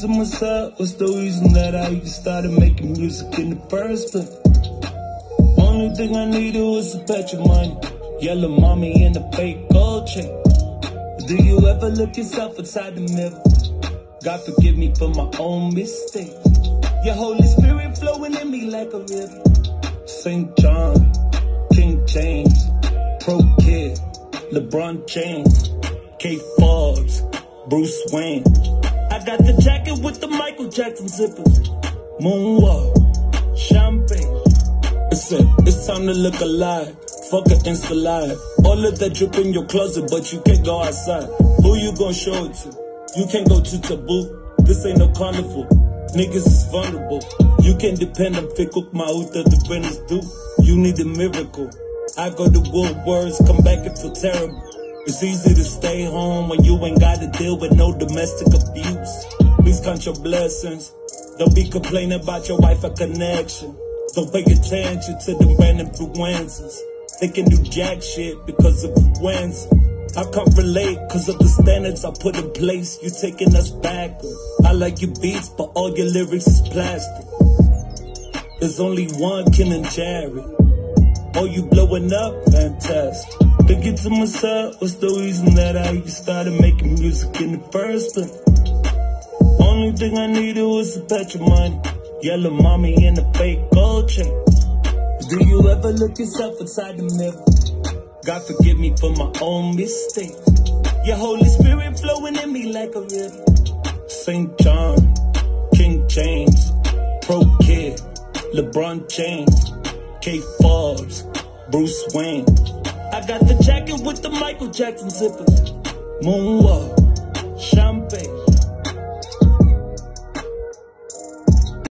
to myself, what's the reason that I even started making music in the first place? Only thing I needed was a batch of money, yellow mommy and a fake gold chain. Do you ever look yourself inside the mirror? God forgive me for my own mistakes. Your Holy Spirit flowing in me like a river. St. John, King James, Pro Kid, LeBron James, K. Forbes, Bruce Wayne. I got the jacket with the Michael Jackson zippers. Moonwalk, champagne. It's time to look alive. Fuck an Insta live. All of that drip in your closet, but you can't go outside. Who you gon' show it to? You can't go to taboo. This ain't no carnival. Niggas is vulnerable. You can't depend on fickle mauta, the renters do. You need a miracle. I go to Woodwards, come back and feel terrible. It's easy to stay home when you ain't gotta deal with no domestic abuse. Please count your blessings. Don't be complaining about your wife or connection. Don't pay attention to the random influencers. They can do jack shit because of influenza. I can't relate cause of the standards I put in place. You taking us backwards. I like your beats, but all your lyrics is plastic. There's only one Ken and Jared. Oh, you blowing up? Fantastic. Thinking to myself, what's the reason that I even started making music in the first place? Only thing I needed was a batch of money, yellow mommy and a fake gold chain. Do you ever look yourself inside the mirror? God forgive me for my own mistakes. Your Holy Spirit flowing in me like a river. St. John, King James, Pro Kid, LeBron James, K. Forbes, Bruce Wayne. I got the jacket with the Michael Jackson zippers. Moonwalk, champagne.